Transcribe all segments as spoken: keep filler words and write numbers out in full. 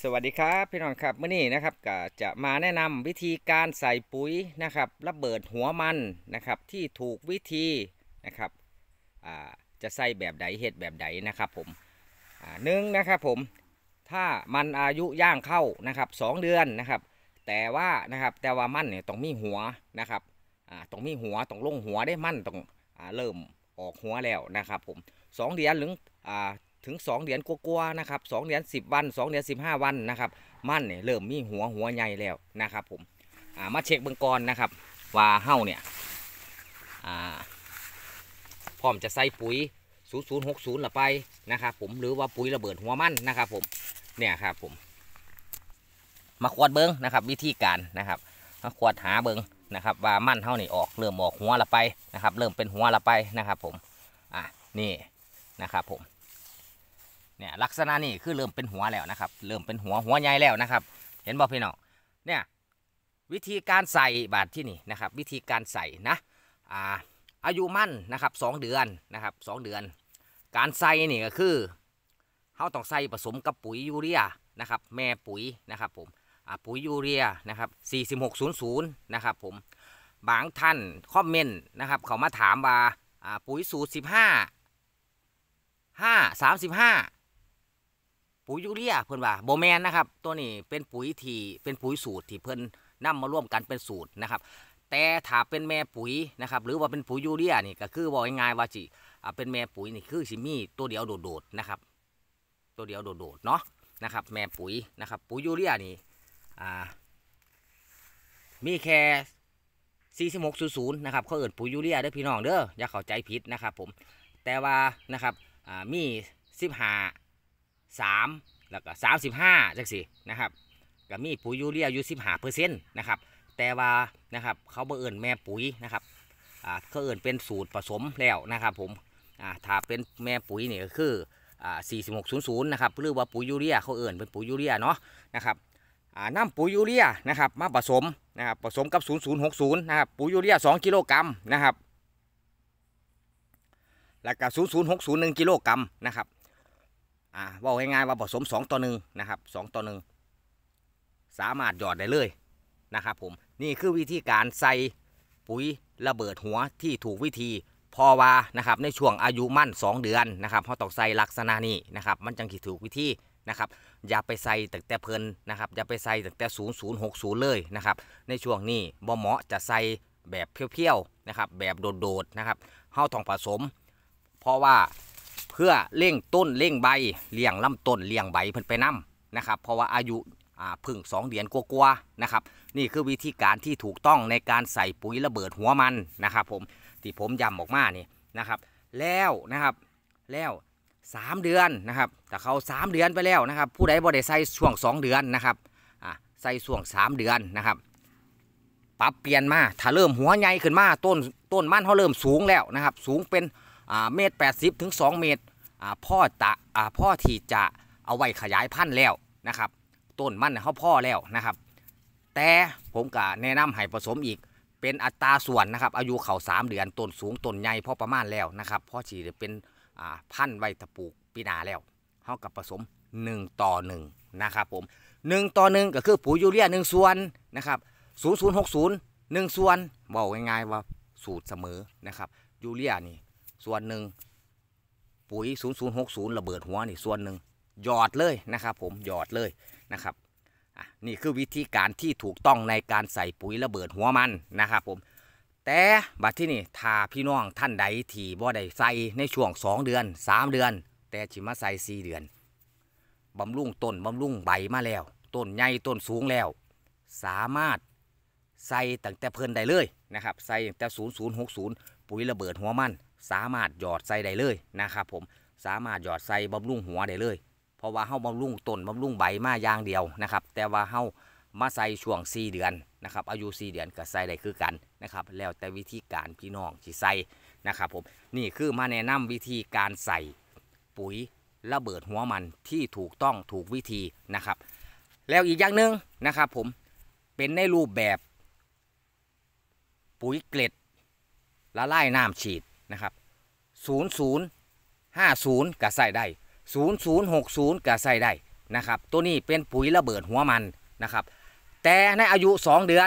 สวัสดีครับพี่น้องครับเมื่อนี้นะครับก็จะมาแนะนำวิธีการใส่ปุ๋ยนะครับระเบิดหัวมันนะครับที่ถูกวิธีนะครับอ่าจะใส่แบบใดเหตุแบบใดนะครับผมอ่าหนึ่งนะครับผมถ้ามันอายุย่างเข้านะครับสองเดือนนะครับแต่ว่านะครับแต่ว่ามันเนี่ยต้องมีหัวนะครับอ่าต้องมีหัวต้องลงหัวได้มันต้องอ่าเริ่มออกหัวแล้วนะครับผมสองเดือนหรืออ่าถึงสองเดือนกว่าๆนะครับสองเดือนสิบวันสองเดือนสิบห้าวันนะครับมันเนี่ยเริ่มมีหัวหัวใหญ่แล้วนะครับผมอ่ามาเช็คเบื้องก่อนนะครับว่าเฮ้าเนี่ยอ่าพร้อมจะใส่ปุ๋ยศูนย์ ศูนย์ หก ศูนย์ละไปนะครับผมหรือว่าปุ๋ยระเบิดหัวมันนะครับผมเนี่ยครับผมมาขวดเบิ้งนะครับวิธีการนะครับมาขวดหาเบิ้งนะครับว่ามันเฮ้านี่ออกเริ่มออกหัวละไปนะครับเริ่มเป็นหัวละไปนะครับผมอ่ะนี่นะครับผมเนี่ยลักษณะนี้คือเริ่มเป็นหัวแล้วนะครับเริ่มเป็นหัวหัวใหญ่แล้วนะครับเห็นบ่พี่น้องเนี่ยวิธีการใส่บาดที่นี่นะครับวิธีการใส่นะอ่าอายุมั่นนะครับสองเดือนนะครับสองเดือนการใส่นี่ก็คือเขาต้องใส่ผสมกับปุ๋ยยูเรียนะครับแม่ปุ๋ยนะครับผมปุ๋ยยูเรียนะครับสี่สิบหกศูนย์ศูนย์นะครับผมบางท่านคอมเมนต์นะครับเขามาถามว่าปุ๋ยสูตรสิบห้าห้าสามสิบห้าปุ๋ยยูเรียเพิ่นว่าโบแมนนะครับตัวนี้เป็นปุ๋ยที่เป็นปุ๋ยสูตรที่เพิ่นนำมาร่วมกันเป็นสูตรนะครับแต่ถ้าเป็นแม่ปุ๋ยนะครับหรือว่าเป็นปุ๋ยยูเรียนี่ก็คือบอกง่ายๆว่าจิเป็นแม่ปุ๋ยนี่คือสิมีตัวเดียวโดดๆนะครับตัวเดียวโดดๆเนาะนะครับแม่ปุ๋ยนะครับปุ๋ยยูเรียนี่อ่ามีแค่สี่สิบหกศูนย์ศูนย์นะครับเขาเอิ้นปุ๋ยยูเรียเด้อพี่น้องเด้ออย่าเข้าใจผิดนะครับผมแต่ว่านะครับอ่ามีสิบห้าสามแล้วก็สามสิบห้าจังสินะครับก็มีปุ๋ยยูเรียอยู่สิบห้าเปอร์เซ็นต์นะครับแต่ว่านะครับเขาบ่เอิ้นแม่ปุ๋ยนะครับอ่าเขาเอิ้นเป็นสูตรผสมแล้วนะครับผมอ่าถ้าเป็นแม่ปุ๋ยนี่ก็คืออ่าสี่สิบหกศูนย์ศูนย์นะครับหรือว่าปุ๋ยยูเรียเขาเอิ้นเป็นปุ๋ยยูเรียเนาะนะครับอ่าน้ำปุ๋ยยูเรียนะครับมาผสมนะครับผสมกับศูนย์ ศูนย์ หก ศูนย์นะครับปุ๋ยยูเรียสองกิโลกรัมนะครับแล้วก็ศูนย์ ศูนย์ หก ศูนย์หนึ่งกิโลกรัมนะครับอ่าบอกง่ายๆว่าผสมสองต่อหนึ่งนะครับสองต่อหนึ่งสามารถหยอดได้เลยนะครับผมนี่คือวิธีการใส่ปุ๋ยระเบิดหัวที่ถูกวิธีพอว่านะครับในช่วงอายุมั่นสองเดือนนะครับเขาต้องใส่ลักษณะนี้นะครับมันจังที่ถูกวิธีนะครับอย่าไปใส่ตั้งแต่เพลินนะครับอย่าไปใส่ตั้งแต่ศูนย์ ศูนย์ หก ศูนย์เลยนะครับในช่วงนี้บ่เหมาะจะใส่แบบเพี้ยวๆนะครับแบบโดดๆนะครับเขาต้องผสมเพราะว่าเพื่อเร่งต้นเร่งใบเลี้ยงลำต้นเลี้ยงใบเพิ่นไปนำนะครับเพราะว่าอายุพึ่งสองเดือนกว่าๆนะครับนี่คือวิธีการที่ถูกต้องในการใส่ปุ๋ยระเบิดหัวมันนะครับผมที่ผมย้ำออกมานี่นะครับแล้วนะครับแล้วสามเดือนนะครับแต่เขาสามเดือนไปแล้วนะครับผู้ใดบ่ได้ใส่ช่วงสองเดือนนะครับอ่าใส่ช่วงสามเดือนนะครับปรับเปลี่ยนมาถ้าเริ่มหัวใหญ่ขึ้นมาต้นต้นมันเขาเริ่มสูงแล้วนะครับสูงเป็นอ่าเมตรแปดสิบถึงสองเมตรอ่าพ่อตะอ่าพ่อที่จะเอาไว้ขยายพันธุ์แล้วนะครับต้นมันเขาพ่อแล้วนะครับแต่ผมก็แนะนำให้ผสมอีกเป็นอัตราส่วนนะครับอายุเขาสามเดือนต้นสูงต้นใหญ่พอประมาณแล้วนะครับพ่อที่จะเป็นอ่าพันธุ์ไว้ตะปลูกปีนาแล้วเขากับผสมหนึ่งต่อหนึ่งนะครับผมหนึ่งต่อหนึ่งก็คือปุ๋ยยูเรียหนึ่งส่วนนะครับศูนย์ ศูนย์ หก ศูนย์หนึ่งส่วนบอกง่ายๆว่าสูตรเสมอนะครับยูเรียนี่ส่วนหนึ่งปุ๋ยศูนย์ ศูนย์ หก ศูนย์ระเบิดหัวนี่ส่วนหนึ่งหยอดเลยนะครับผมหยอดเลยนะครับอ่ะนี่คือวิธีการที่ถูกต้องในการใส่ปุ๋ยระเบิดหัวมันนะครับผมแต่บัดที่นี่ถ้าพี่น้องท่านใดที่บ่ได้ใส่ในช่วงสองเดือนสามเดือนแต่ชิมาใส่สี่เดือนบำรุงต้นบำรุงใบมาแล้วต้นใหญ่ต้นสูงแล้วสามารถใส่ตั้งแต่เพลินได้เลยนะครับใส่ตั้งแต่ศูนย์ ศูนย์ หก ศูนย์ปุ๋ยระเบิดหัวมันสามารถหยอดใส่ได้เลยนะครับผมสามารถหยอดใส่บำรุงหัวได้เลยเพราะว่าเฮาบำรุงต้นบำรุงใบมาอย่างเดียวนะครับแต่ว่าเฮามาใส่ช่วงสี่เดือนนะครับอายุสี่เดือนก็ใส่ได้คือกันนะครับแล้วแต่วิธีการพี่น้องที่ใส่นะครับผมนี่คือมาแนะนำวิธีการใส่ปุ๋ยระเบิดหัวมันที่ถูกต้องถูกวิธีนะครับแล้วอีกอย่างหนึ่งนะครับผมเป็นในรูปแบบปุ๋ยเกล็ดละลายน้ำฉีดนะครับศูนย์ ศูนย์ ห้า ศูนย์ก็ใส่ได้ศูนย์ ศูนย์ หก ศูนย์ก็ใส่ได้นะครับตัวนี้เป็นปุ๋ยระเบิดหัวมันนะครับแต่ในอายุสองเดือน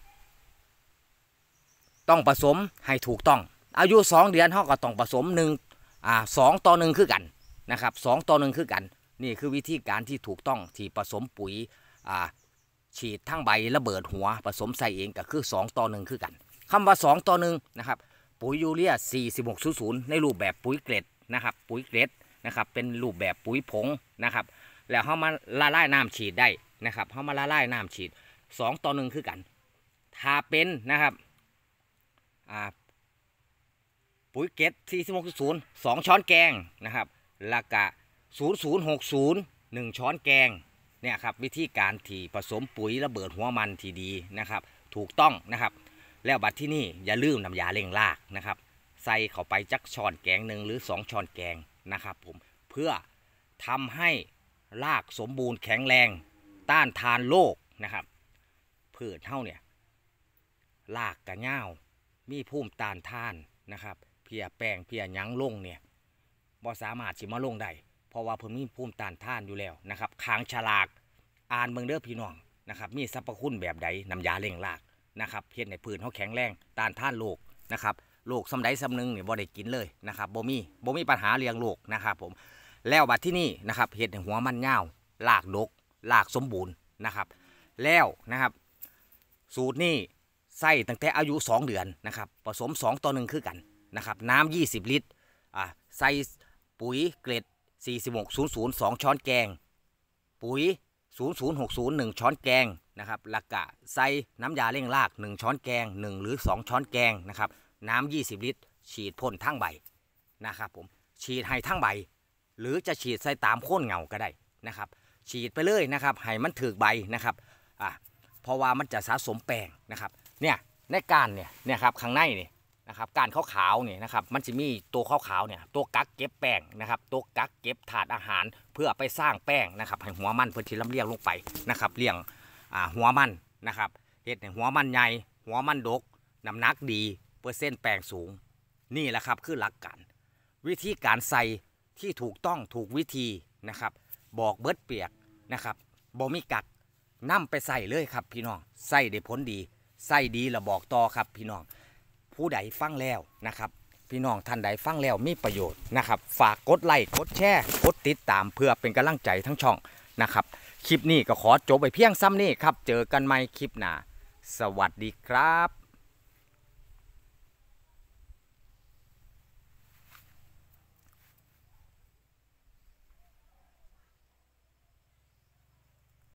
ต้องผสมให้ถูกต้องอายุสองเดือนเขาก็ต้องผสมหนึ่งอ่าสองต่อหนึ่งคือกันนะครับสองต่อหนึ่งคือกันนี่คือวิธีการที่ถูกต้องที่ผสมปุ๋ยอ่าฉีดทั้งใบระเบิดหัวผสมใส่เองก็คือสองต่อหนึ่งคือกันคำว่าสองต่อหนึ่งนะครับปุ๋ยยูเรียสี่สิบหกศูนย์ศูนย์ในรูปแบบปุ๋ยเกล็ดนะครับปุ๋ยเกล็ดนะครับเป็นรูปแบบปุ๋ยผงนะครับแล้วเขามาละลายน้ำฉีดได้นะครับเขามาละลายน้ำฉีดสองต่อหนึ่งคือกันถ้าเป็นนะครับอ่าปุ๋ยเกล็ดสี่สิบหกศูนย์สองช้อนแกงนะครับแล้วก็ศูนย์ศูนย์หกศูนย์หนึ่งช้อนแกงเนี่ยครับวิธีการที่ผสมปุ๋ยระเบิดหัวมันที่ดีนะครับถูกต้องนะครับแล้วบัดที่นี่อย่าลืมน้ำยาเร่งรากนะครับใส่เข้าไปจักช้อนแกงหนึ่งหรือสองช้อนแกงนะครับผมเพื่อทำให้รากสมบูรณ์แข็งแรงต้านทานโรคนะครับพืชเท่าเนี่ยรากกระเง่ามีภูมิต้านทานนะครับเพียแป้งเพียยั้งลงเนี่ยบ่สามารถสิมาลงได้เพราะว่าเพิ่นมีภูมิต้านทานอยู่แล้วนะครับขางฉลากอ่านเบิ่งเด้อพี่น้องนะครับมีสรรพคุณแบบใดน้ำยาเร่งรากนะครับเฮ็ดให้พืชเขาแข็งแรงต้านทานโรคนะครับโรคสำใดสำนึงเนี่ยบ่ได้กินเลยนะครับบ่มีบ่มีปัญหาเรื่องโรคนะครับผมแล้วบัดที่นี่นะครับเฮ็ดให้หัวมันยาวรากดกรากสมบูรณ์นะครับแล้วนะครับสูตรนี้ใส่ตั้งแต่อายุสองเดือนนะครับผสมสองต่อหนึ่งคือกันนะครับน้ำยี่สิบลิตรอ่าใส่ปุ๋ยเกล็ดสี่สิบหกศูนย์ศูนย์สองช้อนแกงปุ๋ยศูนย์ศูนย์หกศูนย์หนึ่งช้อนแกงนะครับแล้วก็ใส่น้ำยาเร่งรากหนึ่งช้อนแกงหนึ่งหรือสองช้อนแกงนะครับน้ำยี่สิบลิตรฉีดพ่นทั้งใบนะครับผมฉีดให้ทั้งใบหรือจะฉีดใส่ตามโค่นเงาก็ได้นะครับฉีดไปเลยนะครับให้มันถือใบนะครับอ่าเพราะว่ามันจะสะสมแป้งนะครับเนี่ยในการเนี่ยเนี่ยครับข้างในนี่นะครับการขาวๆเนี่ยนะครับมันจะมีตัวขาวๆเนี่ยตัวกักเก็บแป้งนะครับตัวกักเก็บถาดอาหารเพื่อไปสร้างแป้งนะครับให้หัวมันเพื่อที่ลำเลียงลงไปนะครับเลี้ยงอ่าหัวมันนะครับเห็ดให้หัวมันใหญ่หัวมันดกน้ำหนักดีเปอร์เซ็นต์แป้งสูงนี่แหละครับคือหลักการวิธีการใส่ที่ถูกต้องถูกวิธีนะครับบอกเบิดเปียกนะครับบ่มีกักนำไปใส่เลยครับพี่น้องใส่ได้ผลดีใส่ดีแล้วบอกต่อครับพี่น้องผู้ใดฟังแล้วนะครับพี่น้องท่านใดฟังแล้วมีประโยชน์นะครับฝากกดไลค์กดแชร์กดติดตามเพื่อเป็นกำลังใจทั้งช่องนะครับคลิปนี้ก็ขอจบไปเพียงซ้ำนี้ครับเจอกันใหม่คลิปหน้าสวัสดีครับ